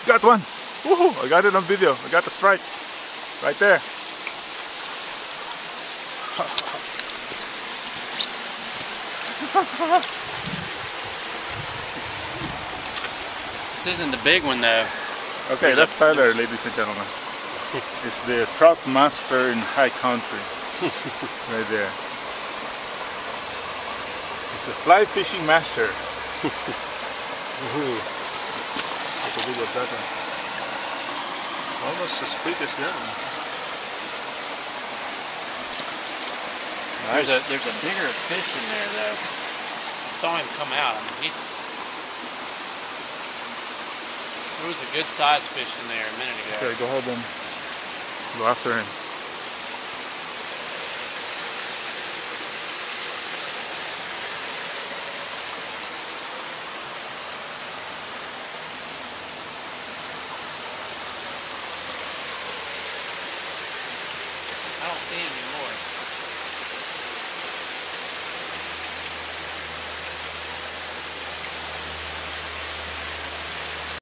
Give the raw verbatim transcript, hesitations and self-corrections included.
Got one. Woohoo! I got it on video. I got the strike right there. This isn't the big one though. Okay, There's that's a, Tyler, ladies and gentlemen. It's the trout master in high country. Right there. It's a fly fishing master. Woohoo! That's a video of that one. Almost as big as that one. There's a there's a bigger fish in there though. I saw him come out. I mean, he's there was a good sized fish in there a minute ago. Okay, go hold him. Go after him. I don't see him